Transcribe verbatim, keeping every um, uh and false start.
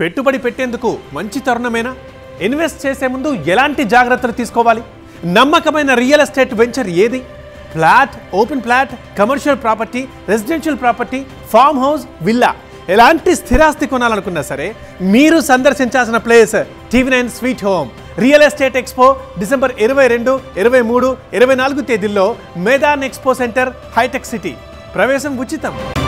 పెట్టుబడి పెట్టేందుకు మంచి తరుణమేనా? ఇన్వెస్ట్ చేసే ముందు ఎలాంటి జాగ్రత్తలు తీసుకోవాలి? నమ్మకమైన రియల్ ఎస్టేట్ వెంచర్ ఏది? Flat, open flat, commercial property, residential property, farm house, villa, ఎలాంటి స్థిరాస్తి కొనాలనుకున్నా సరే మీరు సందర్శించాల్సిన place TV nine sweet home. Real estate expo December ఇరవై రెండు ఇరవై మూడు ఇరవై నాలుగు తేదీల్లో మేదాన్ ఎక్స్పో సెంటర్, హైటెక్ సిటీ. ప్రవేశం ఉచితం.